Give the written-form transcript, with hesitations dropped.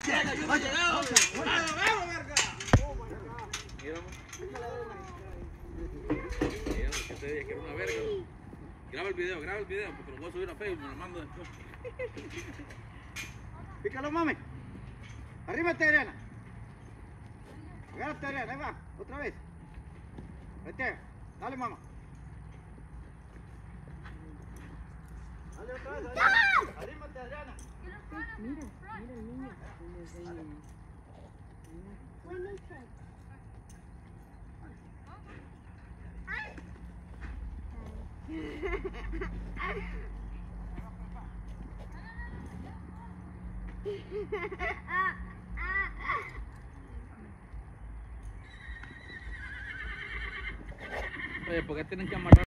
Graba el video, porque lo voy a subir a Facebook, me lo mando después. Pícalo, mami. Arrímate, Adriana. Agárrate, Adriana, ahí va, otra vez. Vete, dale, mamá. Dale otra vez, Adriana. Arrímate, Adriana. Mira el niño. Oye, ¿por qué tienen que amarrar?